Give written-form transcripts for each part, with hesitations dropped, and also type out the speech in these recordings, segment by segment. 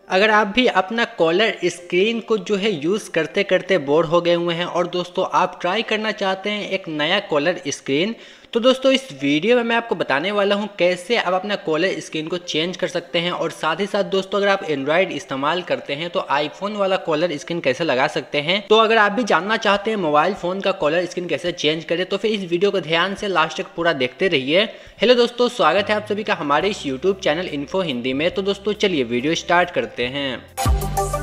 अगर आप भी अपना कॉलर स्क्रीन को जो है यूज़ करते करते बोर हो गए हुए हैं और दोस्तों आप ट्राई करना चाहते हैं एक नया कॉलर स्क्रीन, तो दोस्तों इस वीडियो में मैं आपको बताने वाला हूं कैसे आप अपना कॉलर स्क्रीन को चेंज कर सकते हैं। और साथ ही साथ दोस्तों अगर आप एंड्रॉयड इस्तेमाल करते हैं तो आईफोन वाला कॉलर स्क्रीन कैसे लगा सकते हैं। तो अगर आप भी जानना चाहते हैं मोबाइल फ़ोन का कॉलर स्क्रीन कैसे चेंज करें तो फिर इस वीडियो को ध्यान से लास्ट तक पूरा देखते रहिए। हेलो दोस्तों, स्वागत है आप सभी का हमारे इस यूट्यूब चैनल इन्फो हिंदी में। तो दोस्तों चलिए वीडियो स्टार्ट करते हैं।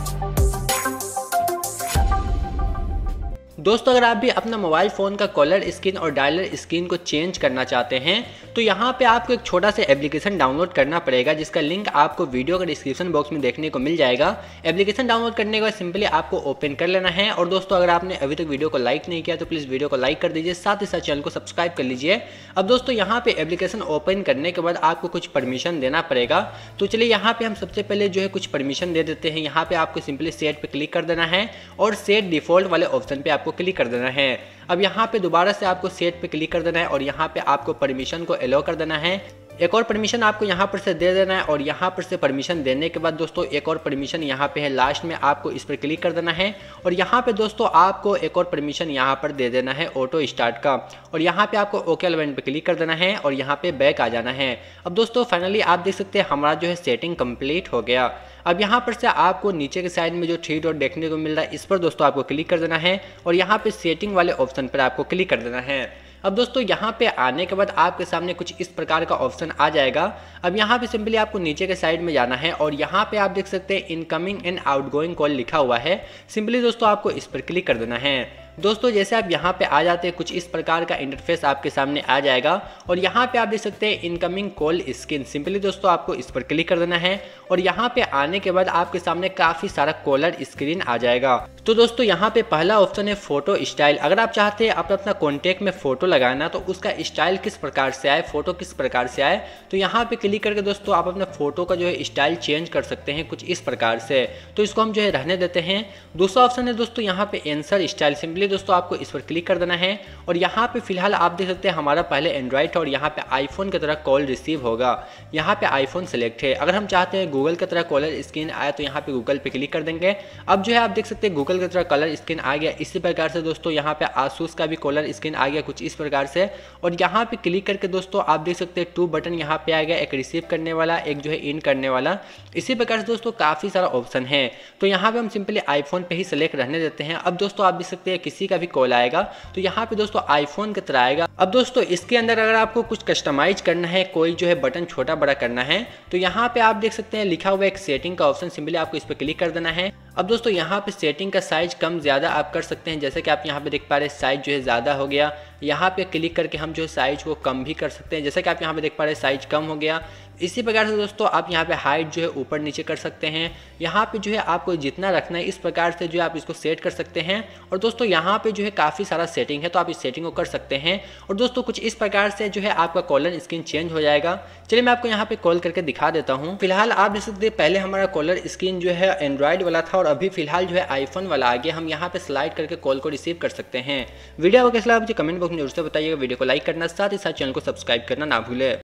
दोस्तों अगर आप भी अपना मोबाइल फ़ोन का कॉलर स्क्रीन और डायलर स्क्रीन को चेंज करना चाहते हैं तो यहाँ पे आपको एक छोटा सा एप्लीकेशन डाउनलोड करना पड़ेगा, जिसका लिंक आपको वीडियो के डिस्क्रिप्शन बॉक्स में देखने को मिल जाएगा। एप्लीकेशन डाउनलोड करने के बाद सिंपली आपको ओपन कर लेना है। और दोस्तों अगर आपने अभी तक वीडियो को लाइक नहीं किया तो प्लीज़ वीडियो को लाइक कर दीजिए, साथ ही साथ चैनल को सब्सक्राइब कर लीजिए। अब दोस्तों यहाँ पे एप्लीकेशन ओपन करने के बाद आपको कुछ परमिशन देना पड़ेगा। तो चलिए यहाँ पे हम सबसे पहले जो है कुछ परमिशन दे देते हैं। यहाँ पे आपको सिंपली सेट पे क्लिक कर देना है और सेट डिफॉल्ट वाले ऑप्शन पे आपको क्लिक कर देना है। अब यहाँ पे दोबारा से आपको सेट पे क्लिक कर देना है और यहाँ पे आपको परमिशन को एलो कर देना है। एक और परमिशन आपको यहाँ पर से दे देना है और यहाँ पर से परमिशन देने के बाद दोस्तों एक और परमिशन यहाँ पे है लास्ट में, आपको इस पर क्लिक कर देना है। और यहाँ पे दोस्तों आपको एक और परमिशन यहाँ पर दे देना है ऑटो स्टार्ट का, और यहाँ पे आपको ओके इवेंट पे क्लिक कर देना है और यहाँ पे बैक आ जाना है। अब दोस्तों फाइनली आप देख सकते हैं हमारा जो है सेटिंग कंप्लीट हो गया। अब यहाँ पर से आपको नीचे के साइड में जो 3 डॉट देखने को मिल रहा है इस पर दोस्तों आपको क्लिक कर देना है और यहाँ पे सेटिंग वाले ऑप्शन पर आपको क्लिक कर देना है। अब दोस्तों यहाँ पे आने के बाद आपके सामने कुछ इस प्रकार का ऑप्शन आ जाएगा। अब यहाँ पे सिंपली आपको नीचे के साइड में जाना है और यहाँ पे आप देख सकते हैं इनकमिंग एंड आउटगोइंग कॉल लिखा हुआ है। सिंपली दोस्तों आपको इस पर क्लिक कर देना है। दोस्तों जैसे आप यहाँ पे आ जाते हैं कुछ इस प्रकार का इंटरफेस आपके सामने आ जाएगा और यहाँ पे आप देख सकते हैं इनकमिंग कॉल स्क्रीन। सिंपली दोस्तों आपको इस पर क्लिक कर देना है और यहाँ पे आने के बाद आपके सामने काफ़ी सारा कॉलर स्क्रीन आ जाएगा। तो दोस्तों यहाँ पे पहला ऑप्शन है फोटो स्टाइल। अगर आप चाहते हैं अपना कॉन्टेक्ट में फोटो लगाना तो उसका स्टाइल किस प्रकार से आए, फोटो किस प्रकार से आए, तो यहाँ पे क्लिक करके दोस्तों आप अपने फोटो का जो है स्टाइल चेंज कर सकते हैं कुछ इस प्रकार से। तो इसको हम जो है रहने देते हैं। दूसरा ऑप्शन है दोस्तों यहाँ पे आंसर स्टाइल। सिंपली दोस्तों आपको इस पर क्लिक कर देना है और यहाँ पे फिलहाल आप देख सकते हैं हमारा पहले एंड्रॉइड है और यहाँ पे आईफोन की तरह कॉल रिसीव होगा। यहाँ पे आईफोन सेलेक्ट है। अगर हम चाहते हैं गूगल की तरह कॉलर स्क्रीन आए तो यहाँ पे गूगल पे क्लिक कर देंगे। अब जो है आप देख सकते हैं गूगल की तरह कलर स्क्रीन आ गया। इसी प्रकार से दोस्तों यहाँ पे आसूस का भी कॉलर स्क्रीन आ गया कुछ इस प्रकार से। और यहाँ पे क्लिक करके दोस्तों आप देख सकते हैं 2 बटन यहाँ पे आ गया, एक रिसीव करने वाला, एक जो है इन करने वाला। इसी प्रकार से दोस्तों काफ़ी सारा ऑप्शन है। तो यहाँ पे हम सिंपली आईफोन पे ही सेलेक्ट रहने देते हैं। अब दोस्तों आप देख सकते हैं किसी का भी कॉल आएगा तो यहाँ पे दोस्तों आईफोन की तरह आएगा। अब दोस्तों इसके अंदर अगर आपको कुछ कस्टमाइज करना है, कोई जो है बटन छोटा बड़ा करना है तो यहाँ पे आप देख सकते हैं लिखा हुआ एक सेटिंग का ऑप्शन। सिंपली आपको इस पर क्लिक कर देना है। अब दोस्तों यहाँ पे सेटिंग का साइज कम ज़्यादा आप कर सकते हैं। जैसे कि आप यहाँ पे देख पा रहे हैं साइज जो है ज़्यादा हो गया। यहाँ पे क्लिक करके हम जो है साइज को कम भी कर सकते हैं। जैसे कि आप यहाँ पे देख पा रहे हैं साइज कम हो गया। इसी प्रकार से दोस्तों आप यहाँ पे हाइट जो है ऊपर नीचे कर सकते हैं। यहाँ पे जो है आपको जितना रखना है इस प्रकार से जो है आप इसको सेट कर सकते हैं। और दोस्तों यहाँ पे जो है काफ़ी सारा सेटिंग है तो आप इस सेटिंग को कर सकते हैं। और दोस्तों कुछ इस प्रकार से जो है आपका कॉलर स्क्रीन चेंज हो जाएगा। चलिए मैं आपको यहाँ पे कॉल करके दिखा देता हूँ। फिलहाल आप देख सकते हैं पहले हमारा कॉलर स्क्रीन जो है एंड्रॉइड वाला था और अभी फिलहाल जो है आईफोन वाला आ गया। हम यहाँ पे स्लाइड करके कॉल को रिसीव कर सकते हैं। वीडियो को कैसा लगा मुझे कमेंट बॉक्स में जरूर से बताइएगा। वीडियो को लाइक करना, साथ ही साथ चैनल को सब्सक्राइब करना ना भूले।